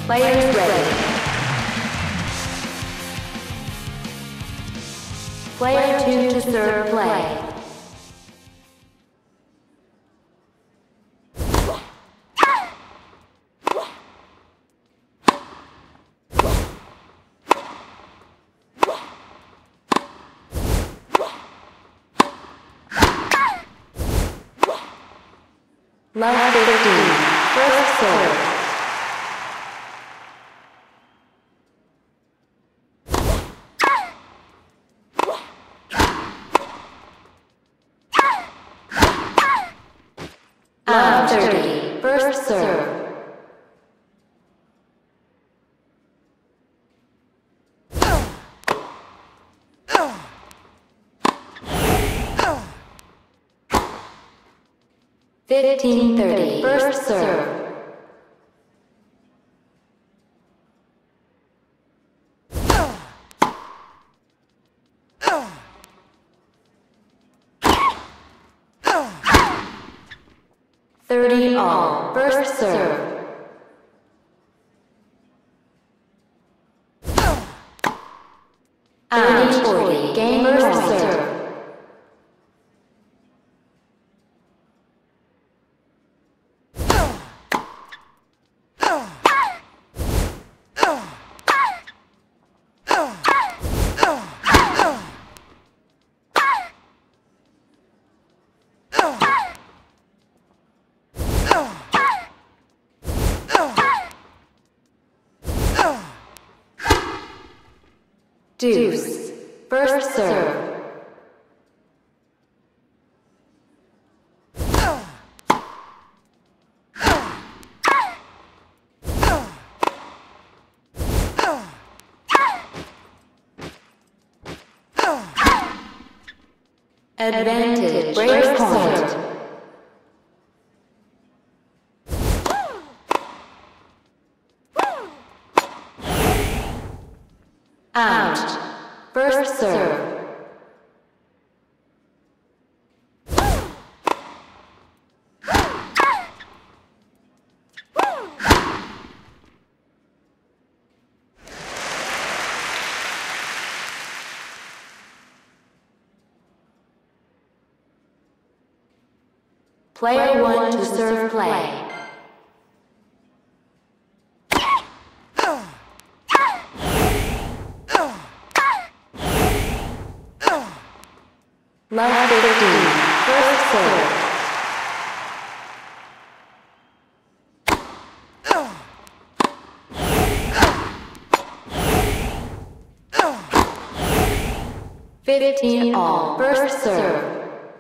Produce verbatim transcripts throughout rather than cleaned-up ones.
Players ready. Player two to serve play. Love fifteen, first serve. Love thirty, first serve. Fifteen thirty, first serve. Thirty all, first serve. Thirty forty, game first serve. Deuce, first serve. Advantage, break point. Out, first serve. Player one to serve play. Love fifteen, first serve. Fifteen all, first serve.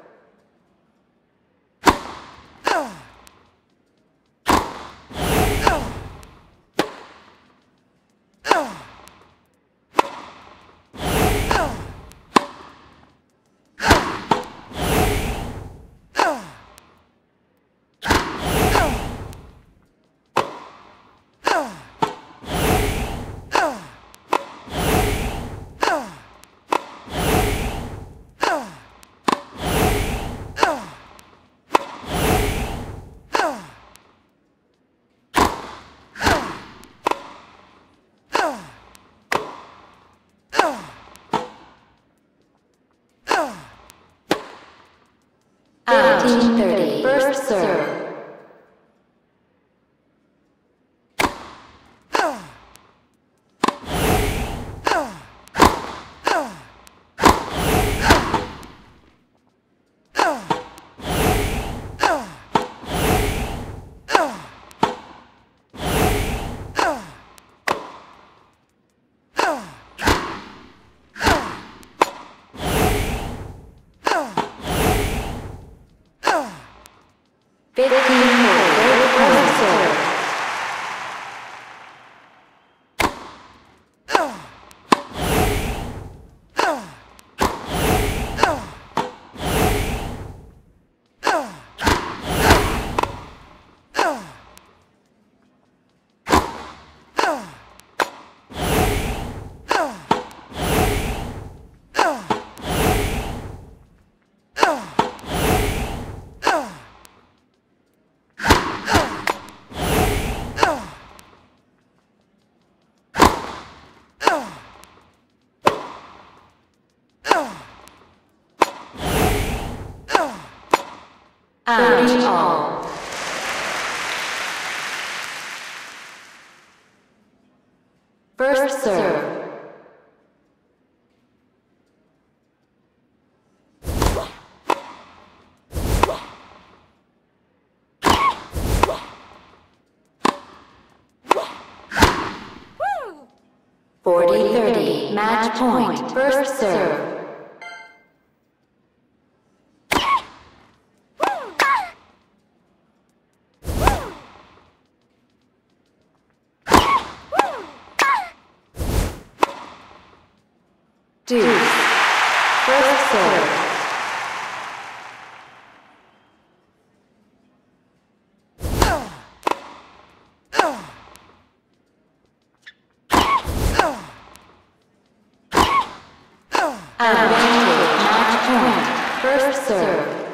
Fifteen thirty, first serve. Matching all. First serve. forty thirty. Match point. First serve. Deuce. First serve. Advantage. Match point. First serve.